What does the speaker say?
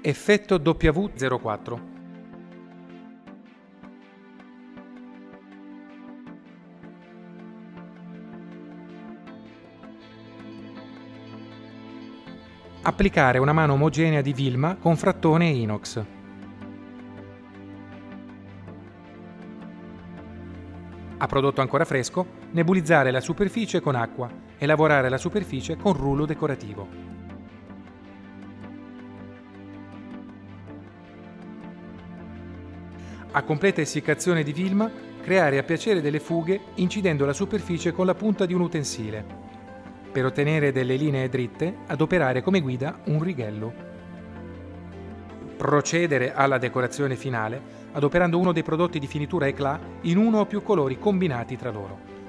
Effetto W04. Applicare una mano omogenea di Vilma con frattone e inox. A prodotto ancora fresco, nebulizzare la superficie con acqua e lavorare la superficie con rullo decorativo. A completa essiccazione di Vilma, creare a piacere delle fughe incidendo la superficie con la punta di un utensile. Per ottenere delle linee dritte, adoperare come guida un righello. Procedere alla decorazione finale adoperando uno dei prodotti di finitura éclat in uno o più colori combinati tra loro.